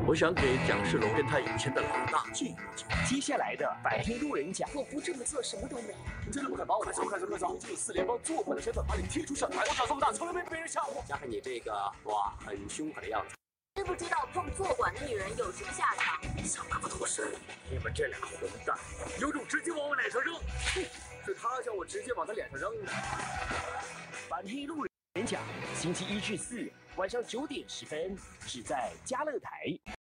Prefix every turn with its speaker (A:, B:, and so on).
A: 我想给蒋世龙跟他以前的老大敬一敬。
B: 接下来的白天路人甲，
C: 我不这么做，什么都没有。
B: 你真的不敢帮我？快走！以4联帮做官的身份把你踢出社团，我长这么大从来没被别人吓过。
D: 加上你这个哇很凶狠的样子，
C: 知不知道碰坐馆的女人有什么下场？
A: 想那么多事儿，你们这俩混蛋，有种直接往我脸上扔！
B: 是他叫我直接往他脸上扔的。
E: 反黑路人甲，星期1至4晚上9点10分，只在家乐台。